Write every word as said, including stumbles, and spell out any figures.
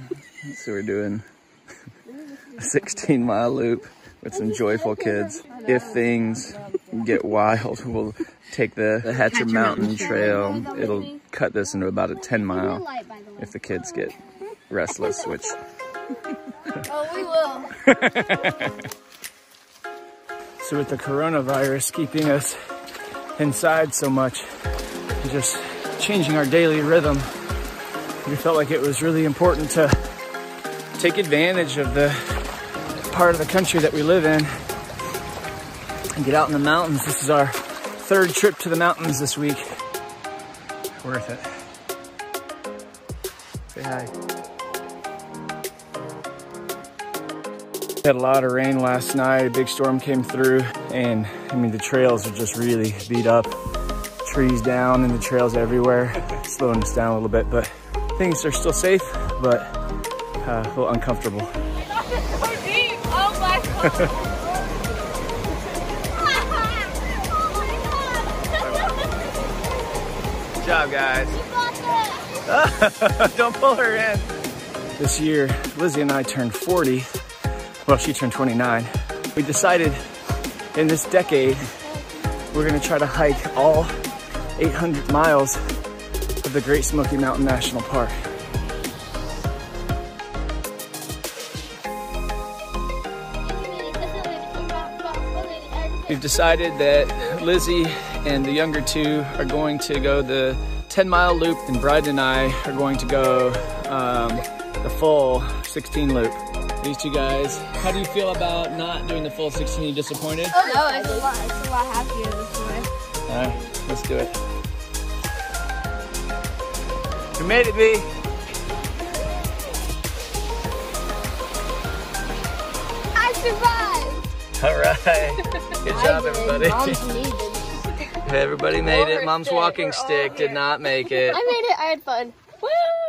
So we're doing a sixteen mile loop with some joyful kids. If things get wild, we'll take the, the Hatcher Mountain Trail. It'll cut this into about a ten mile if the kids get restless, which... Oh, we will. So with the coronavirus keeping us inside so much, just changing our daily rhythm, we felt like it was really important to take advantage of the part of the country that we live in and get out in the mountains. This is our third trip to the mountains this week. Worth it. Say hi. We had a lot of rain last night. A big storm came through, and I mean the trails are just really beat up. Trees down and the trails everywhere, slowing us down a little bit, but things are still safe, but uh, a little uncomfortable. So deep. Oh my God. Good job, guys. Don't pull her in. This year, Lizzie and I turned forty. Well, she turned twenty-nine. We decided in this decade, we're gonna try to hike all eight hundred miles of the Great Smoky Mountain National Park. We've decided that Lizzie and the younger two are going to go the ten mile loop, and Bryden and I are going to go um, the full sixteen loop. These two guys, how do you feel about not doing the full sixteen? Are you disappointed? Oh no, it's a lot, it's a lot happier this way. All right, let's do it. We made it, B. I survived. All right. Good job, everybody. Mom's needed. Everybody made it. Mom's walking stick did not make it. I made it. I had fun. Woo!